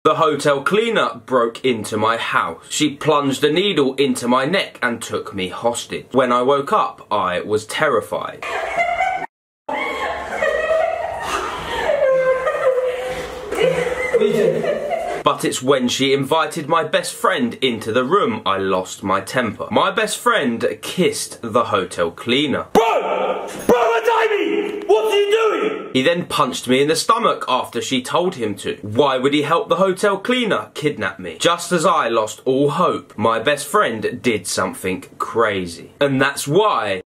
The hotel cleaner broke into my house. She plunged a needle into my neck and took me hostage. When I woke up, I was terrified. But it's when she invited my best friend into the room I lost my temper. My best friend kissed the hotel cleaner. Bro! David! What are you doing? He then punched me in the stomach after she told him to. Why would he help the hotel cleaner kidnap me? Just as I lost all hope, my best friend did something crazy. And that's why